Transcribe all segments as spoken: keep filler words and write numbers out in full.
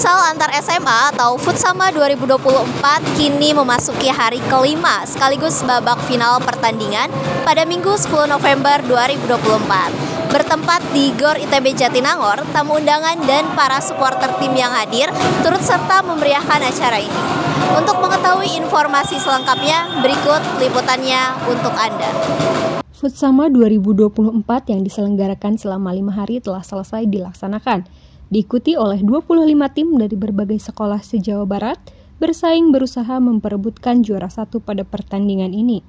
Futsal antar S M A atau Futsama dua ribu dua puluh empat kini memasuki hari kelima sekaligus babak final pertandingan pada Minggu sepuluh November dua ribu dua puluh empat. Bertempat di Gor I T B Jatinangor, tamu undangan dan para supporter tim yang hadir turut serta memeriahkan acara ini. Untuk mengetahui informasi selengkapnya, berikut liputannya untuk Anda. Futsama dua ribu dua puluh empat yang diselenggarakan selama lima hari telah selesai dilaksanakan. Diikuti oleh dua puluh lima tim dari berbagai sekolah se-Jawa Barat, bersaing berusaha memperebutkan juara satu pada pertandingan ini.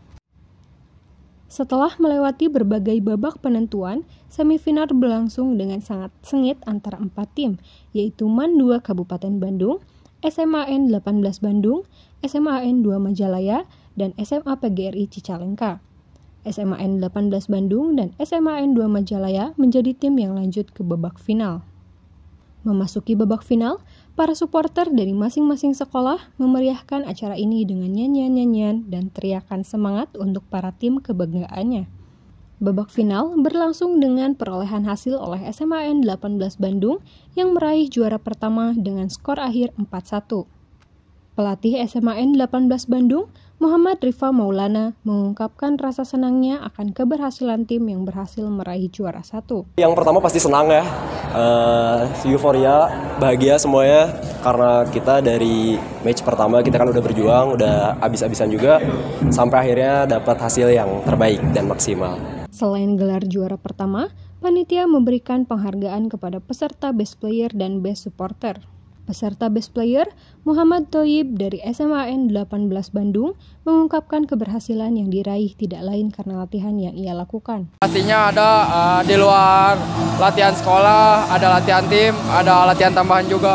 Setelah melewati berbagai babak penentuan, semifinal berlangsung dengan sangat sengit antara empat tim, yaitu MAN dua Kabupaten Bandung, S M A N delapan belas Bandung, S M A N dua Majalaya, dan S M A P G R I Cicalengka. S M A N delapan belas Bandung dan S M A N dua Majalaya menjadi tim yang lanjut ke babak final. Memasuki babak final, para supporter dari masing-masing sekolah memeriahkan acara ini dengan nyanyian-nyanyian dan teriakan semangat untuk para tim kebanggaannya. Babak final berlangsung dengan perolehan hasil oleh S M A N delapan belas Bandung yang meraih juara pertama dengan skor akhir empat satu. Pelatih S M A N delapan belas Bandung, Muhammad Rifa Maulana, mengungkapkan rasa senangnya akan keberhasilan tim yang berhasil meraih juara satu. Yang pertama pasti senang ya, uh, euforia, bahagia semuanya, karena kita dari match pertama kita kan udah berjuang, udah abis-abisan juga, sampai akhirnya dapat hasil yang terbaik dan maksimal. Selain gelar juara pertama, panitia memberikan penghargaan kepada peserta Best Player dan Best Supporter. Peserta Best Player, Muhammad Thoyib dari S M A N delapan belas Bandung, mengungkapkan keberhasilan yang diraih tidak lain karena latihan yang ia lakukan. Pastinya ada uh, di luar latihan sekolah, ada latihan tim, ada latihan tambahan juga.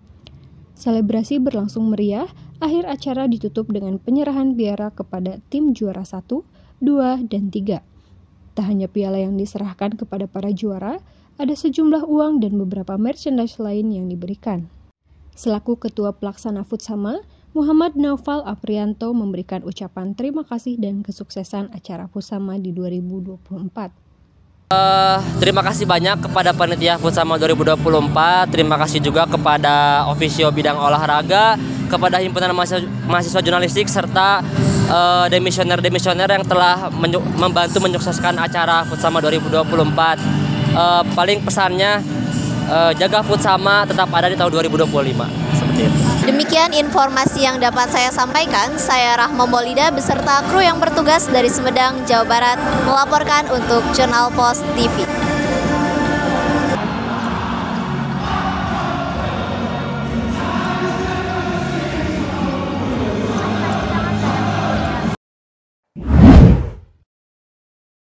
Selebrasi berlangsung meriah, akhir acara ditutup dengan penyerahan piala kepada tim juara satu, dua, dan tiga. Tak hanya piala yang diserahkan kepada para juara, ada sejumlah uang dan beberapa merchandise lain yang diberikan. Selaku Ketua Pelaksana Futsama, Muhammad Naufal Aprianto memberikan ucapan terima kasih dan kesuksesan acara Futsama di dua ribu dua puluh empat. Uh, terima kasih banyak kepada panitia Futsama dua ribu dua puluh empat, terima kasih juga kepada ofisio bidang olahraga, kepada himpunan mahasiswa, mahasiswa jurnalistik, serta uh, demisioner-demisioner yang telah menyu- membantu menyukseskan acara Futsama dua ribu dua puluh empat. Uh, paling pesannya, Uh, jaga Futsama tetap ada di tahun dua ribu dua puluh lima. Seperti itu. Demikian informasi yang dapat saya sampaikan. Saya Rahma Maulida beserta kru yang bertugas dari Sumedang, Jawa Barat melaporkan untuk Jurnal Pos T V.